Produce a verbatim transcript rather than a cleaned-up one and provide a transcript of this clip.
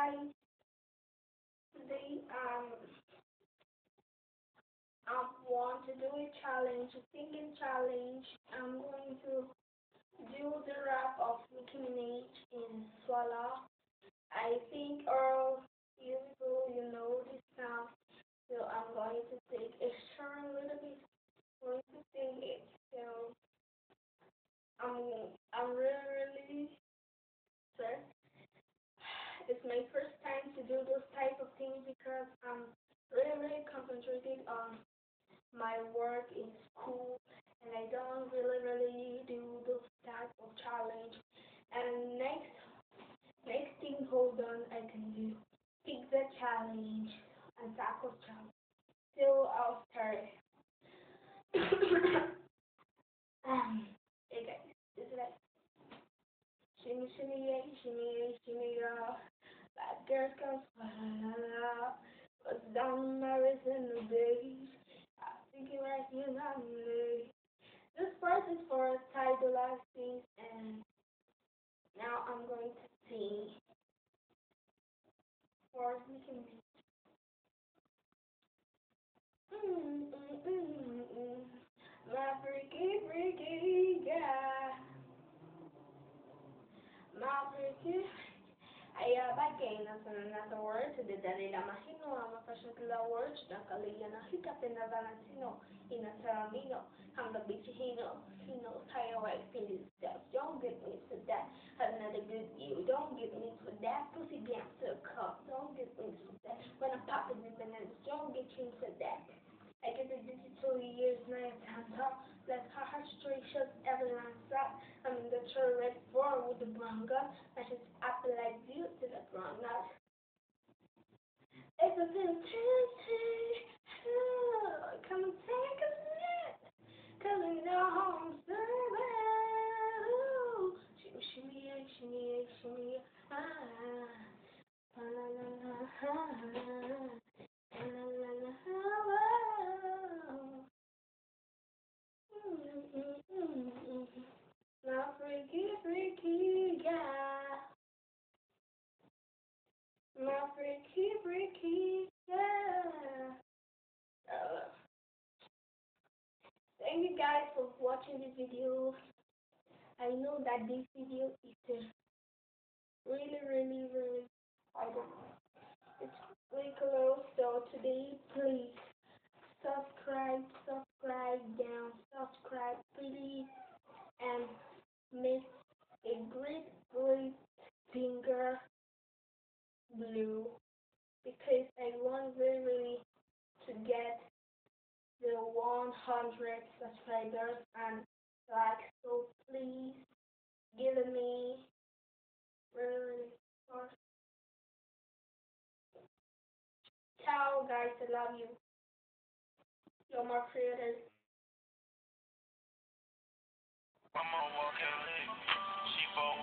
guys. Today, um, I want to do a challenge, a singing challenge. I'm going to do the rap of Nicki Minaj in Swallow. I think all you people, you know this now, so I'm going to take a short little bit, going to sing it. So I'm, I'm really, really stressed. It's my first time to do those type of things because I'm really, really concentrated on my work in school, and I don't really, really do those type of challenge. And next, next thing, hold on, I can do pizza challenge and taco challenge. So I'll start. um, hey guys, this is like shimmy, shimmy, yeah, shimmy, yeah, shimmy, yeah. Bad girls come swallow. What's down my wrist in the days? I think you like you not me. This part is for title acting, and now I'm going to sing for Nicki Mm, mm, mm, mm. My freaky, freaky guy. My freaky. Aya bagay na sa nasa word, sa dedalila mahino, ang mapasyon words, na kaliya na hikapin na ba ng sino, inasaramino, ang gabi si Hino, Hino, tayo ay feeling steps, don't get me to that, another good you, don't get me to that, pussy bien to cup, don't get me to that, when I'm popping the bananas, don't get me to that. I get the digital years, nine times up, like her heart straight shots, everyone stop. I'm in the trail red four with the brown gun. I just apple like you to the brown nut. It's a little tempting, come and take a minute, cause we know I'm serving. Shimmy, shimmy, yeah, shimmy, yeah, shimmy, yeah, ah, la la la la, ah, la la la la, ah, mm, mm, mm, mm. My freaky, freaky guy. My freaky, freaky guy. Uh, thank you guys for watching this video. I know that this video is uh, really, really, really, I don't know. It's really close. So today, please subscribe, subscribe down, subscribe, please, and make a great, great finger blue because I want really, really to get the one hundred subscribers and like so please give me really or ciao guys, I love you. You're my creators. I'm on walking lit. She for